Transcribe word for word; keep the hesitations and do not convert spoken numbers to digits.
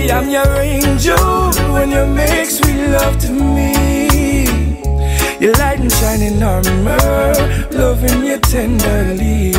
Baby, I'm your angel when you make sweet love to me. Your light and shining armor, loving you tenderly.